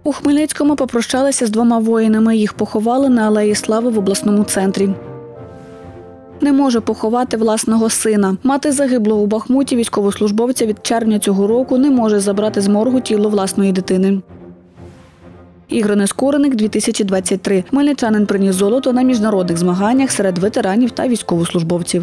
У Хмельницькому попрощалися з 2 воїнами. Їх поховали на Алеї Слави в обласному центрі. Не може поховати власного сина. Мати загиблого у Бахмуті військовослужбовця від червня цього року не може забрати з моргу тіло власної дитини. Ігор Нескореник, 2023. Хмельничанин приніс золото на міжнародних змаганнях серед ветеранів та військовослужбовців.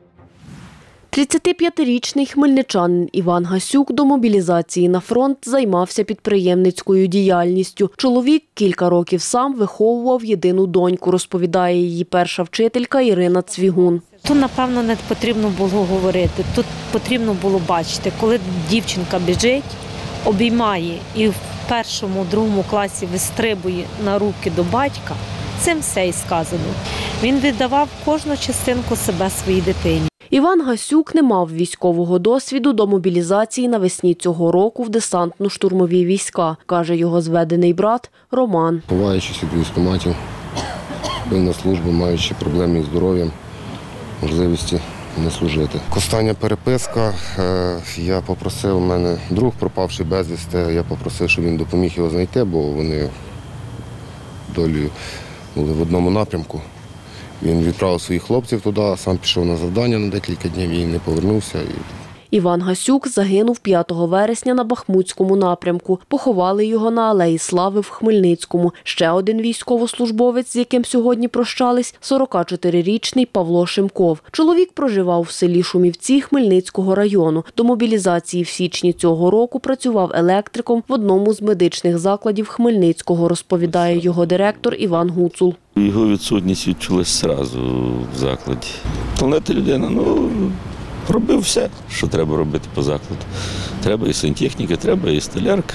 35-річний хмельничанин Іван Гасюк до мобілізації на фронт займався підприємницькою діяльністю. Чоловік кілька років сам виховував єдину доньку, розповідає її перша вчителька Ірина Цвігун. Тут, напевно, не потрібно було говорити, тут потрібно було бачити, коли дівчинка біжить, обіймає і в 1-2 класі вистрибує на руки до батька, цим все і сказано. Він віддавав кожну частинку себе своїй дитині. Іван Гасюк не мав військового досвіду до мобілізації навесні цього року в десантно-штурмові війська, каже його зведений брат Роман. Ховаючись від військкоматів, був на службу, маючи проблеми із здоров'ям, можливості не служити. Остання переписка, я попросив, у мене друг пропавший безвісти, я попросив, щоб він допоміг його знайти, бо вони долею були в одному напрямку. Він відправив своїх хлопців туди, сам пішов на завдання на декілька днів і не повернувся. Іван Гасюк загинув 5 вересня на Бахмутському напрямку. Поховали його на Алеї Слави в Хмельницькому. Ще один військовослужбовець, з яким сьогодні прощались, 44-річний Павло Шимков. Чоловік проживав в селі Шумівці Хмельницького району. До мобілізації в січні цього року працював електриком в одному з медичних закладів Хмельницького, розповідає його директор Іван Гуцул. Його відсутність відчулась одразу в закладі. Талановита людина, робив все, що треба робити по закладу. Треба і сантехніка, треба і столярка.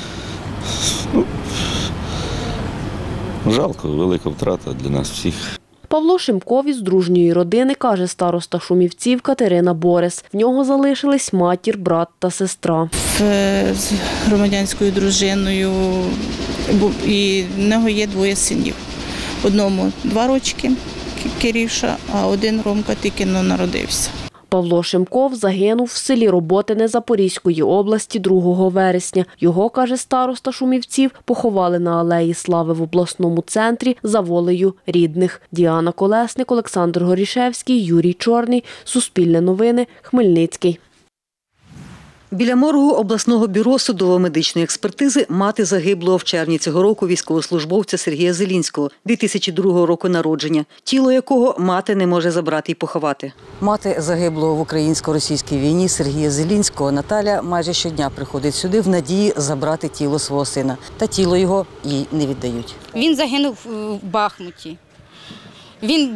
Жалко, велика втрата для нас всіх. Павло Шимков із дружньої родини, каже староста Шумівців Катерина Борис. В нього залишились матір, брат та сестра. З громадянською дружиною, і в нього є 2 синів. Одному 2 рочки, Кирюша, а один Ромка тільки народився. Павло Шимков загинув в селі Роботине Запорізької області 2 вересня. Його, каже староста Шумівців, поховали на Алеї Слави в обласному центрі за волею рідних. Діана Колесник, Олександр Горішевський, Юрій Чорний. Суспільне новини. Хмельницький. Біля моргу обласного бюро судово-медичної експертизи мати загиблого в червні цього року військовослужбовця Сергія Зелінського, 2002 року народження, тіло якого мати не може забрати і поховати. Мати загиблого в українсько-російській війні Сергія Зелінського Наталя майже щодня приходить сюди в надії забрати тіло свого сина. Та тіло його їй не віддають. Він загинув в Бахмуті. Він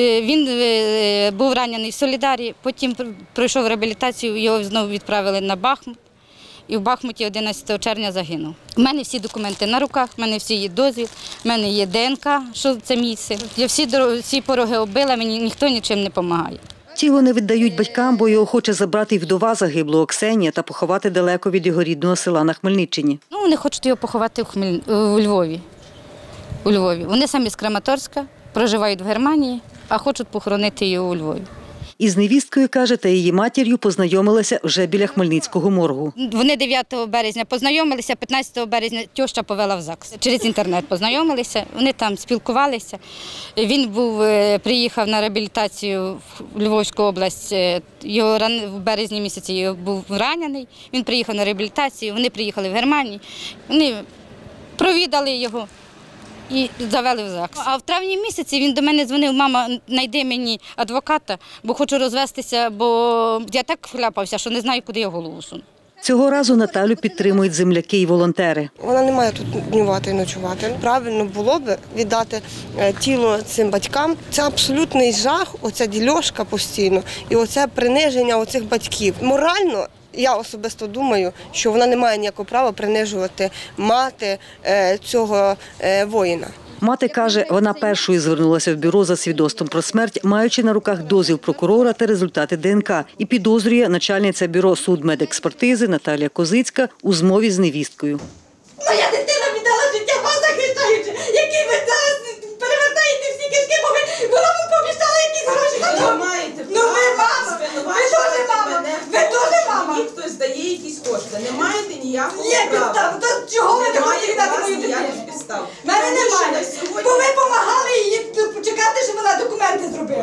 був ранений в Солідарі, потім пройшов реабілітацію, його знову відправили на Бахмут. І в Бахмуті 11 червня загинув. У мене всі документи на руках, у мене всі є дозвіл, у мене є ДНК, що це мій син. Я всі пороги оббила, мені ніхто нічим не допомагає. Тіло не віддають батькам, бо його хоче забрати й вдова загиблого Ксенія та поховати далеко від його рідного села на Хмельниччині. Вони хочуть його поховати у Львові. Вони самі з Краматорська. Проживають в Германії, а хочуть похоронити його у Львові. Із невісткою, каже, та її матір'ю познайомилася вже біля Хмельницького моргу. Вони 9 березня познайомилися, 15 березня тьоща повела в ЗАГС. Через інтернет познайомилися, вони там спілкувалися. Він приїхав на реабілітацію в Львовську область, в березні місяці був ранений, він приїхав на реабілітацію, вони приїхали в Германію, вони провідали його і завели в ЗАГС. А в травні місяці він до мене дзвонив: мама, знайди мені адвоката, бо хочу розвестися, бо я так вляпався, що не знаю, куди я голову суну. Цього разу Наталю підтримують земляки і волонтери. Вона не має тут днювати і ночувати. Правильно було б віддати тіло цим батькам. Це абсолютний жах, оця дільошка постійно і оце приниження оцих батьків. Морально я особисто думаю, що вона не має ніякого права принижувати мати цього воїна. Мати каже, вона першою звернулася в бюро за свідоцтвом про смерть, маючи на руках дозвіл прокурора та результати ДНК. І підозрює начальниця бюро судмедекспертизи Наталія Козицька у змові з невісткою. Моя дитина віддала життя, вас захищаючи, який ви зараз перевертаєте всі кишки, бо вона вам пообіцяла якісь гроші. Ну ви мама, ви теж мама, ви теж мама. Хтось дає якісь кошти, не маєте ніякого права. Є підстав, то чого ви не хочете віддати мою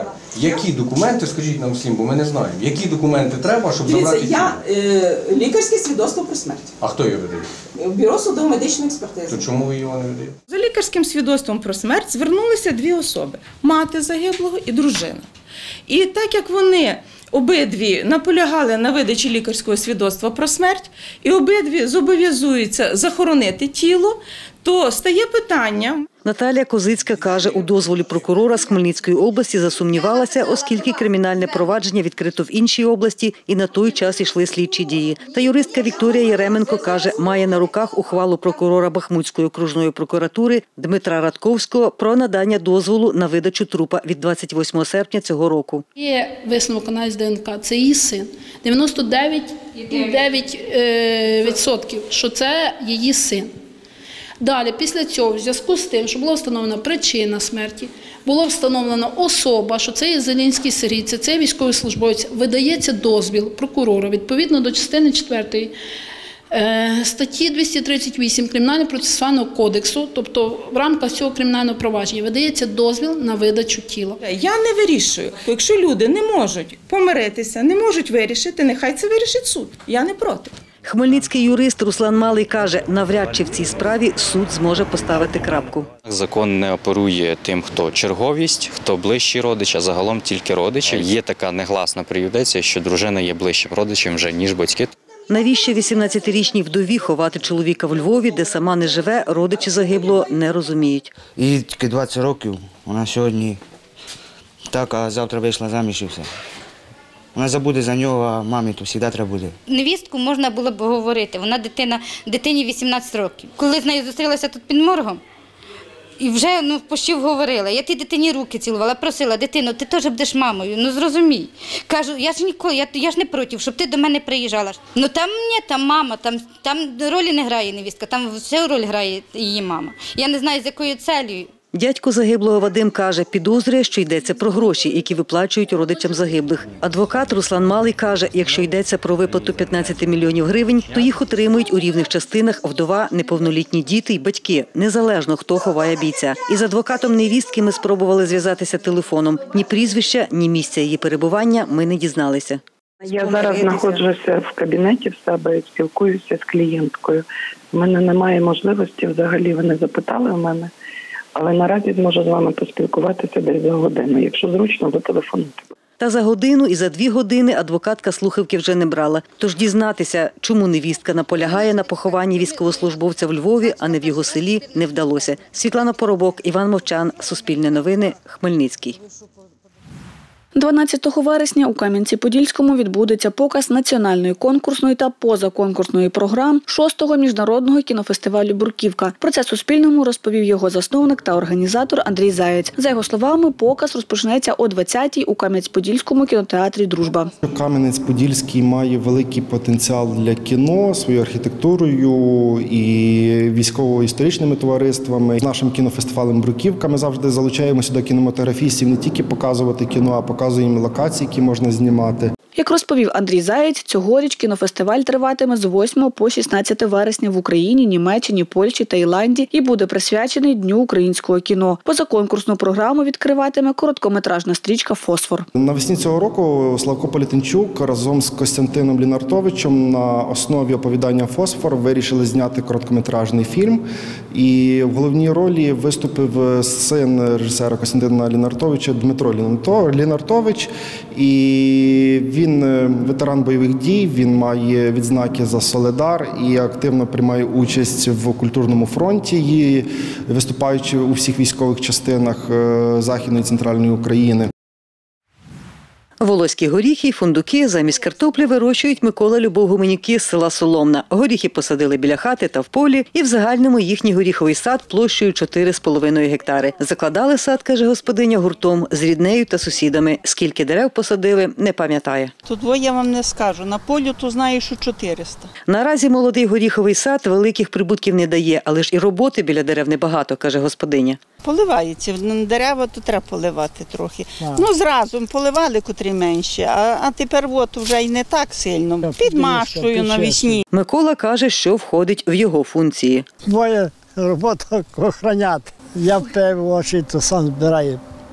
Які документи, скажіть нам всім, бо ми не знаємо, які документи треба, щоб забрати тіло? Лікарське свідоцтво про смерть. А хто його видає? Бюро судово-медичної експертизи. То чому ви його не видаєте? За лікарським свідоцтвом про смерть звернулися дві особи – мати загиблого і дружина. І так як вони обидві наполягали на видачі лікарського свідоцтва про смерть, і обидві зобов'язуються захоронити тіло, то стає питання. Наталія Козицька каже, у дозволі прокурора з Хмельницької області засумнівалася, оскільки кримінальне провадження відкрито в іншій області і на той час йшли слідчі дії. Та юристка Вікторія Єременко каже, має на руках ухвалу прокурора Бахмутської окружної прокуратури Дмитра Радковського про надання дозволу на видачу трупа від 28 серпня цього року. Є висновок аналіз ДНК, це її син. 99,9%, що це її син. Далі, після цього, в зв'язку з тим, що була встановлена причина смерті, була встановлена особа, що це є Зелінський Сергій, це військовослужбовець, видається дозвіл прокурора відповідно до частини 4 статті 238 Кримінально-процесуального кодексу, тобто в рамках цього кримінального провадження, видається дозвіл на видачу тіла. Я не вирішую. Якщо люди не можуть помиритися, не можуть вирішити, нехай це вирішить суд. Я не проти. Хмельницький юрист Руслан Малий каже, навряд чи в цій справі суд зможе поставити крапку. Закон не оперує тим, хто черговість, хто ближчий родич, а загалом тільки родичі. Є така негласна преюдиція, що дружина є ближчим родичем вже, ніж батьки. Навіщо 18-річній вдові ховати чоловіка в Львові, де сама не живе, родичі загиблого не розуміють. Їй тільки 20 років, вона сьогодні так, а завтра вийшла заміж і все. Вона забуде за нього, а мамі то завжди треба буде. Невістку можна було б говорити, вона дитині 18 років. Коли з нею зустрілася тут під моргом, і вже пощів говорила, я тій дитині руки цілувала, просила, дитино, ти теж будеш мамою, зрозумій. Кажу, я ж не проти, щоб ти до мене приїжджала. Там мама, там ролі не грає невістка, там всю роль грає її мама. Я не знаю, з якою целью. Дядько загиблого Вадим каже, підозрює, що йдеться про гроші, які виплачують родичам загиблих. Адвокат Руслан Малий каже, якщо йдеться про виплату 15 мільйонів гривень, то їх отримують у рівних частинах вдова, неповнолітні діти й батьки, незалежно хто ховає бійця. Із адвокатом невістки ми спробували зв'язатися телефоном. Ні прізвища, ні місця її перебування ми не дізналися. Я зараз знаходжуся в кабінеті в себе і спілкуюся з клієнткою. У мене немає можливості, взагалі вони запитали у мене. Але наразі зможу з вами поспілкуватися десь за годину. Якщо зручно, зателефонуйте. Та за годину і за 2 години адвокатка слухавки вже не брала. Тож дізнатися, чому невістка наполягає на похованні військовослужбовця в Львові, а не в його селі, не вдалося. Світлана Поробок, Іван Мовчан, Суспільне новини, Хмельницький. 12 вересня у Кам'янці-Подільському відбудеться показ національної конкурсної та позаконкурсної програм 6-го міжнародного кінофестивалю «Бруківка». Про це Суспільному розповів його засновник та організатор Андрій Заєць. За його словами, показ розпочнеться о 20-й у Кам'янець-Подільському кінотеатрі «Дружба». Кам'янець-Подільський має великий потенціал для кіно своєю архітектурою і військово-історичними товариствами. З нашим кінофестивалем «Бруківка» ми завжди залучаємо сюди кінематографістів не тільки показувати кіно, а показуємо локації, які можна знімати. Як розповів Андрій Заєць, цьогоріч кінофестиваль триватиме з 8 по 16 вересня в Україні, Німеччині, Польщі, Таїланді і буде присвячений Дню українського кіно. Позаконкурсну програму відкриватиме короткометражна стрічка «Фосфор». Навесні цього року Славко Політинчук разом з Костянтином Лінартовичем на основі оповідання «Фосфор» вирішили зняти короткометражний фільм. І в головній ролі виступив син режисера Костянтина Лінартовича Дмитро Лінартович. І він ветеран бойових дій, він має відзнаки за Соледар і активно приймає участь в культурному фронті, виступаючи у всіх військових частинах Західної і Центральної України. Волоські горіхи й фундуки замість картоплі вирощують Микола Любов-Гуменюки з села Соломна. Горіхи посадили біля хати та в полі, і в загальному їхній горіховий сад площею 4,5 гектари. Закладали сад, каже господиня, гуртом з ріднею та сусідами. Скільки дерев посадили, не пам'ятає. Тут я вам не скажу. На полю то знаю, що 400. Наразі молодий горіховий сад великих прибутків не дає, але ж і роботи біля дерев небагато, каже господиня. Поливається. Дерева то треба поливати трохи. Зразу поливали, котрі менше, а тепер вже й не так сильно. Підмащую навесні. Микола каже, що входить в його функції. Моя робота – охороняти. Я в очі, то сам збираю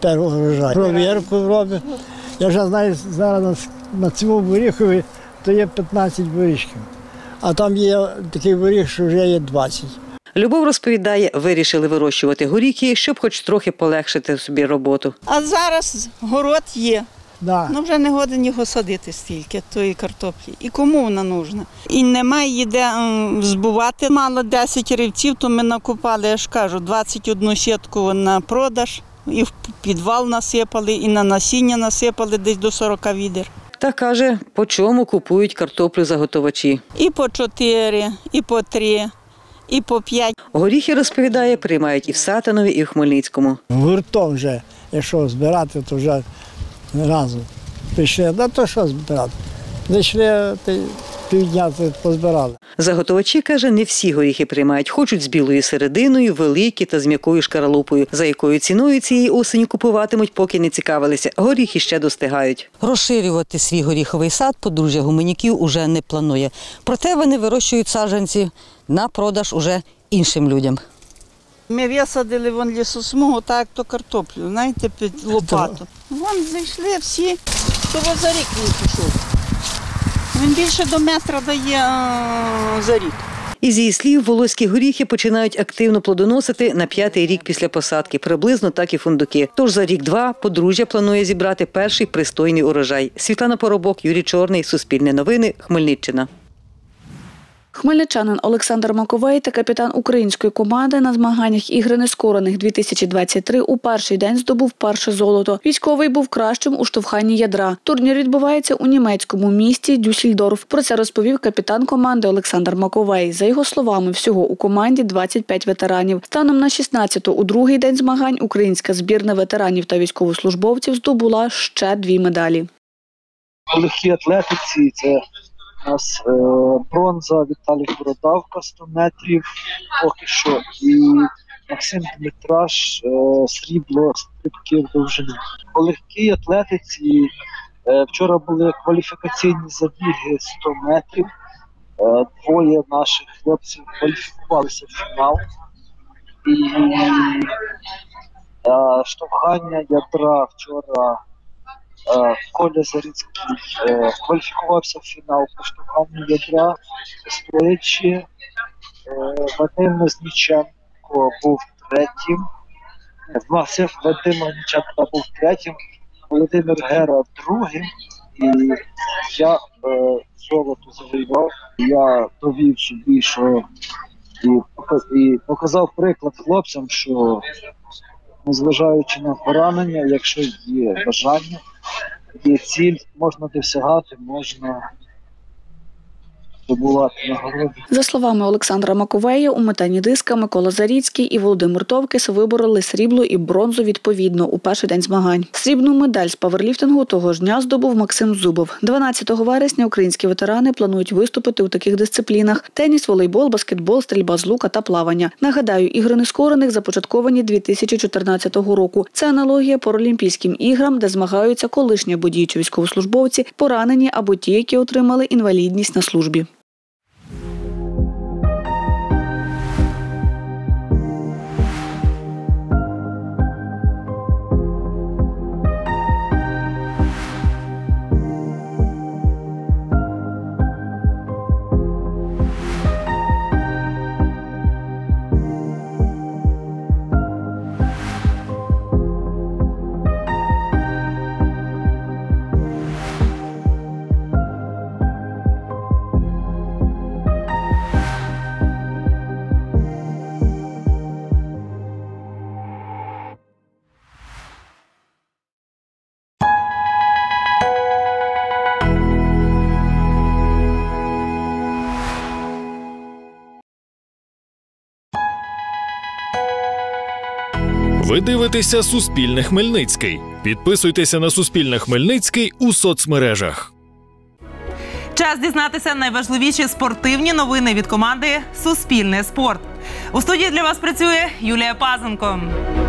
першого врожаю. Провірку робимо. Я вже знаю, зараз на цьому горіхові то є 15 горішків, а там є такий горіх, що вже є 20. Любов розповідає, вирішили вирощувати горіхи, щоб хоч трохи полегшити собі роботу. А зараз город є. Да. Ну вже не годен його садити стільки, тої картоплі. І кому вона нужна? І немає де збувати. Мало 10 рівців, то ми накупали, я ж кажу, 21 сітку на продаж. І в підвал насипали, і на насіння насипали десь до 40 відер. Та каже, по чому купують картоплю заготовачі. І по 4, і по 3, і по 5. Горіхи, розповідає, приймають і в Сатанові, і в Хмельницькому. Гуртом вже, якщо збирати, то вже разом пішли. Да то що збирати? Зайшли, півдня позбирали. Заготовачі, каже, не всі горіхи приймають. Хочуть з білою серединою, великі та з м'якою шкаралупою. За якою ціною цієї осені купуватимуть, поки не цікавилися. Горіхи ще достигають. Розширювати свій горіховий сад подружжя Гуменюків уже не планує. Проте вони вирощують саджанці на продаж уже іншим людям. Ми висадили лісосмугу, так як то картоплю, знаєте, під лопату. Вон зайшли всі, то за рік він пішов. Він більше до метра дає за рік. Із її слів, волоські горіхи починають активно плодоносити на 5-й рік після посадки. Приблизно так і фундуки. Тож за рік-два подружжя планує зібрати перший пристойний урожай. Світлана Поробок, Юрій Чорний, Суспільне новини, Хмельниччина. Хмельничанин Олександр Маковей та капітан української команди на змаганнях «Ігри нескорених 2023» у перший день здобув перше золото. Військовий був кращим у штовханні ядра. Турнір відбувається у німецькому місті Дюссельдорф. Про це розповів капітан команди Олександр Маковей. За його словами, всього у команді 25 ветеранів. Станом на 16-ту, у другий день змагань, українська збірна ветеранів та військовослужбовців здобула ще 2 медалі. У легкій атлетиці це у нас бронза Віталій Бородавка 100 метрів поки що, і Максим Дмитраш срібло стрибки в довжину. У легкій атлетиці вчора були кваліфікаційні забіги 100 метрів. 2 наших хлопців кваліфікувалися в фінал. І штовхання ядра вчора Коля Зарицький кваліфікувався в фінал по штовханню ядра, стоячи. Вадим Возніченко був третім. Вадим Возніченко був третім, Володимир Гера другим. І я золото завоював. Я довів собі, що і показав приклад хлопцям, що незважаючи на поранення, якщо є бажання, є ціль, можна досягати, можна здобувати нагороди. За словами Олександра Маковея, у метанні диска Микола Заріцький і Володимир Товкис вибороли срібло і бронзу відповідно у перший день змагань. Срібну медаль з паверліфтингу того ж дня здобув Максим Зубов. 12 вересня українські ветерани планують виступити у таких дисциплінах: теніс, волейбол, баскетбол, стрільба з лука та плавання. Нагадаю, ігри нескорених започатковані 2014 року. Це аналогія Паралімпійським іграм, де змагаються колишні або діючі військовослужбовці, поранені або ті, які отримали інвалідність на службі. Ви дивитеся «Суспільне Хмельницький». Підписуйтеся на «Суспільне Хмельницький» у соцмережах. Час дізнатися найважливіші спортивні новини від команди «Суспільне спорт». У студії для вас працює Юлія Пазенко.